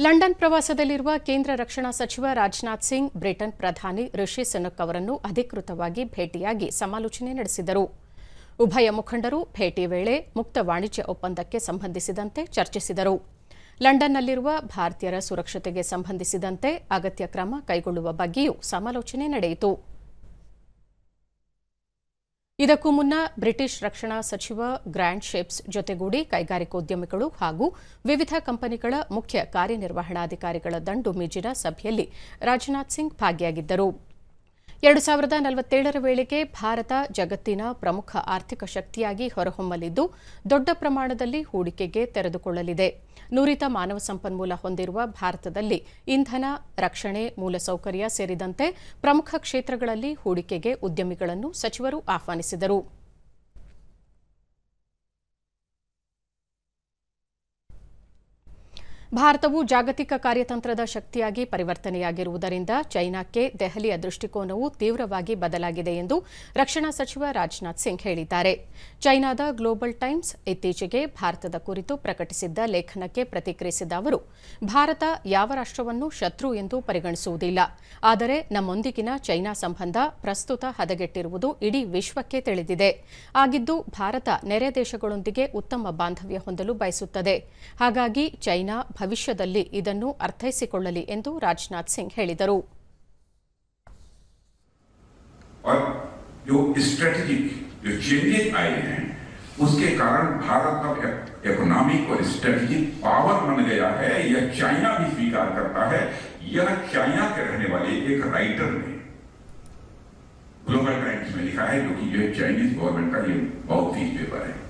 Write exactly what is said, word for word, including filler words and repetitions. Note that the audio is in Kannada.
ಲಂಡನ್ ಪ್ರವಾಸದಲ್ಲಿರುವ ಕೇಂದ್ರ ರಕ್ಷಣಾ ಸಚಿವ ರಾಜನಾಥ್ ಸಿಂಗ್ ಬ್ರಿಟನ್ ಪ್ರಧಾನಿ ರಿಷಿ ಸುನಕ್ ಅವರನ್ನು ಅಧಿಕೃತವಾಗಿ ಭೇಟಿಯಾಗಿ ಸಮಾಲೋಚನೆ ನಡೆಸಿದರು. ಉಭಯ ಮುಖಂಡರು ಭೇಟಿ ವೇಳೆ ಮುಕ್ತ ವಾಣಿಜ್ಯ ಒಪ್ಪಂದಕ್ಕೆ ಸಂಬಂಧಿಸಿದಂತೆ ಚರ್ಚಿಸಿದರು. ಲಂಡನ್ನಲ್ಲಿರುವ ಭಾರತೀಯರ ಸುರಕ್ಷತೆಗೆ ಸಂಬಂಧಿಸಿದಂತೆ ಅಗತ್ಯ ಕ್ರಮ ಕೈಗೊಳ್ಳುವ ಬಗ್ಗೆಯೂ ಸಮಾಲೋಚನೆ ನಡೆಯಿತು. ಇದಕ್ಕೂ ಮುನ್ನ ಬ್ರಿಟಿಷ್ ರಕ್ಷಣಾ ಸಚಿವ ಗ್ರಾಂಟ್ ಶೆಪ್ಸ್ ಜೊತೆಗೂಡಿ ಕೈಗಾರಿಕೋದ್ಯಮಿಗಳು ಹಾಗೂ ವಿವಿಧ ಕಂಪನಿಗಳ ಮುಖ್ಯ ಕಾರ್ಯನಿರ್ವಹಣಾಧಿಕಾರಿಗಳ ದಂಡು ಮೇಜಿನ ಸಭೆಯಲ್ಲಿ ರಾಜನಾಥ್ ಸಿಂಗ್ ಭಾಗಿಯಾಗಿದ್ದರು. ಎರಡು ಸಾವಿರದ ನಲವತ್ತೇಳರ ವೇಳೆಗೆ ಭಾರತ ಜಗತ್ತಿನ ಪ್ರಮುಖ ಆರ್ಥಿಕ ಶಕ್ತಿಯಾಗಿ ಹೊರಹೊಮ್ಮಲಿದ್ದು ದೊಡ್ಡ ಪ್ರಮಾಣದಲ್ಲಿ ಹೂಡಿಕೆಗೆ ತೆರೆದುಕೊಳ್ಳಲಿದೆ. ನುರಿತ ಮಾನವ ಸಂಪನ್ಮೂಲ ಹೊಂದಿರುವ ಭಾರತದಲ್ಲಿ ಇಂಧನ, ರಕ್ಷಣೆ, ಮೂಲಸೌಕರ್ಯ ಸೇರಿದಂತೆ ಪ್ರಮುಖ ಕ್ಷೇತ್ರಗಳಲ್ಲಿ ಹೂಡಿಕೆಗೆ ಉದ್ಯಮಿಗಳನ್ನು ಸಚಿವರು ಆಹ್ವಾನಿಸಿದರು. ಭಾರತವು ಜಾಗತಿಕ ಕಾರ್ಯತಂತ್ರದ ಶಕ್ತಿಯಾಗಿ ಪರಿವರ್ತನೆಯಾಗಿರುವುದರಿಂದ ಚೈನಾಕ್ಕೆ ದೆಹಲಿಯ ದೃಷ್ಟಿಕೋನವು ತೀವ್ರವಾಗಿ ಬದಲಾಗಿದೆ ಎಂದು ರಕ್ಷಣಾ ಸಚಿವ ರಾಜನಾಥ್ ಸಿಂಗ್ ಹೇಳಿದ್ದಾರೆ. ಚೈನಾದ ಗ್ಲೋಬಲ್ ಟೈಮ್ಸ್ ಇತ್ತೀಚೆಗೆ ಭಾರತದ ಕುರಿತು ಪ್ರಕಟಿಸಿದ್ದ ಲೇಖನಕ್ಕೆ ಪ್ರತಿಕ್ರಿಯಿಸಿದ ಅವರು, ಭಾರತ ಯಾವ ರಾಷ್ಟ್ರವನ್ನು ಶತ್ರು ಎಂದು ಪರಿಗಣಿಸುವುದಿಲ್ಲ. ಆದರೆ ನಮ್ಮೊಂದಿಗಿನ ಚೈನಾ ಸಂಬಂಧ ಪ್ರಸ್ತುತ ಹದಗೆಟ್ಟಿರುವುದು ಇಡೀ ವಿಶ್ವಕ್ಕೆ ತಿಳಿದಿದೆ. ಆಗಿದ್ದು ಭಾರತ ನೆರೆ ದೇಶಗಳೊಂದಿಗೆ ಉತ್ತಮ ಬಾಂಧವ್ಯ ಹೊಂದಲು ಬಯಸುತ್ತದೆ. ಹಾಗಾಗಿ ಚೈನಾ ಭವಿಷ್ಯದಲ್ಲಿ ಇದನ್ನು ಅರ್ಥೈಸಿಕೊಳ್ಳಲಿ ಎಂದು ರಾಜನಾಥ್ ಸಿಂಗ್ ಹೇಳಿದರು. और जो स्ट्रेटेजिक जो चेंजेस आए हैं उसके कारण भारत अब इकोनॉमिक और स्ट्रेटेजिक पावर बन गया है। यह चाइना भी स्वीकार करता है। यह चाइना के रहने वाले एक राइटर ने ग्लोबल टाइम्स में लिखा है, जो कि यह चाइनीज गवर्नमेंट का ये बहुत ही पेपर है।